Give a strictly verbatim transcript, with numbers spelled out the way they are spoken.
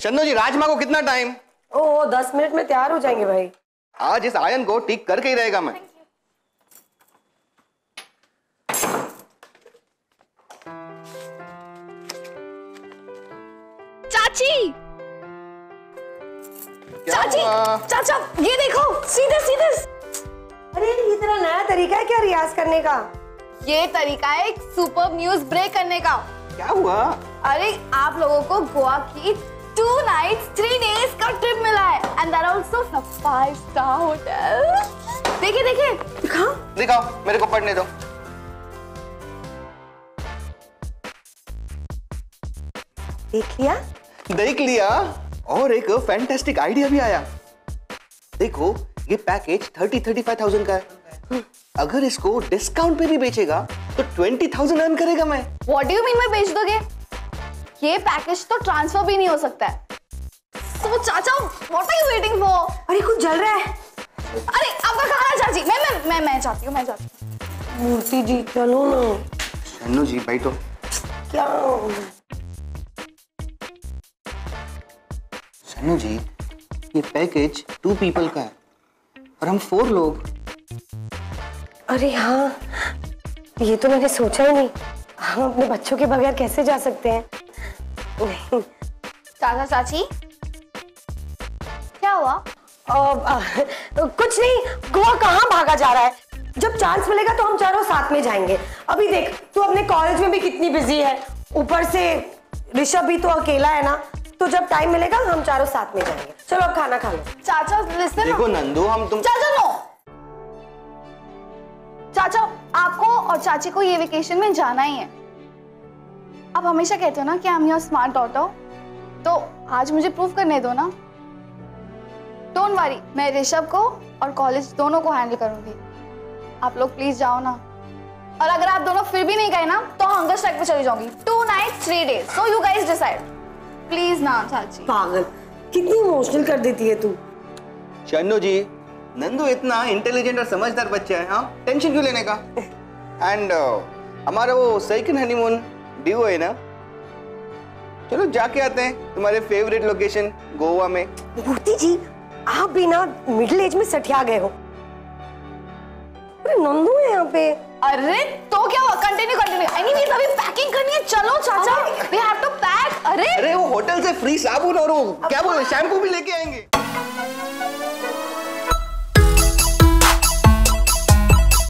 चन्नू जी, राजमा को कितना टाइम? ओह, दस मिनट में तैयार हो जाएंगे भाई। आज इस आयन को ठीक करके ही रहेगा मैं। चाची, चाची, हुआ? चाचा, ये देखो, सीधे सीधे। अरे ये तेरा नया तरीका है क्या रियाज करने का? ये तरीका है एक सुपर न्यूज ब्रेक करने का। क्या हुआ? अरे आप लोगों को गोवा की टू नाइट्स थ्री डेज का ट्रिप मिला है, and that also five star hotel. देखिए देखिए, दिखाओ दिखाओ, मेरे को पढ़ने दो। देख लिया देख लिया, और एक फैंटास्टिक आइडिया भी आया। देखो, ये package thirty thirty five thousand का है। अगर इसको डिस्काउंट पे भी बेचेगा तो ट्वेंटी थाउजेंड अर्न करेगा मैं। व्हाट डू यू मीन मैं बेच दोगे? ये पैकेज तो ट्रांसफर भी नहीं हो सकता है। So, चाचा, what are you waiting for? अरे कुछ जल रहा है। अरे आपका खाना चाची, मैं मैं मैं मैं चाहती हूँ, मैं चाहती हूँ। मूर्ति जी चलो ना। चन्नू जी बैठो। क्या? चन्नू जी, ये पैकेज टू पीपल का है और हम फोर लोग। अरे हाँ, ये तो मैंने सोचा ही नहीं। हम अपने बच्चों के बगैर कैसे जा सकते हैं? नहीं। चाचा चाची, क्या हुआ? आ, आ, कुछ नहीं। गोवा कहाँ भागा जा रहा है? जब चांस मिलेगा तो हम चारों साथ में जाएंगे। अभी देख, तू अपने कॉलेज में भी कितनी बिजी है, ऊपर से ऋषभ भी तो अकेला है ना। तो जब टाइम मिलेगा हम चारों साथ में जाएंगे। चलो अब खाना खा लो। चाचा लिसन। देखो नंदू, हम तुम चाचा नो। चाचा, आपको और चाची को ये वेकेशन में जाना ही है। आप हमेशा कहते हो ना कि I am your smart daughter, तो आज मुझे प्रूव करने दो ना। डोंट वरी, मैं ऋषभ को और कॉलेज दोनों को हैंडल करूंगी। आप लोग प्लीज जाओ ना। और अगर आप दोनों फिर भी नहीं गए ना तो हंगर स्ट्राइक पे चली जाऊंगी। Two night three days, so you guys decide please ना। चाची पागल, कितनी इमोशनल कर देती है तू। चन्नू जी, नंदू इतना इंटेलिजेंट और समझदार बच्चा है, हाँ, टेंशन क्यों लेने का? एंड uh, हमारा वो सेकंड हनीमून ड्यू है ना, चलो जाके आते हैं तुम्हारे फेवरेट लोकेशन गोवा में। मूर्ति जी, आप भी ना मिडिल एज में सठिया गए हो। अरे नंदू है यहाँ पे। अरे तो क्या हुआ, कंटिन्यू कंटिन्यू। एनीवेज अभी पैकिंग करनी है, चलो चाचा, वी हैव टू पैक। अरे अरे वो होटल से फ्री साबुन और वो क्या बोले शैम्पू भी लेके आएंगे।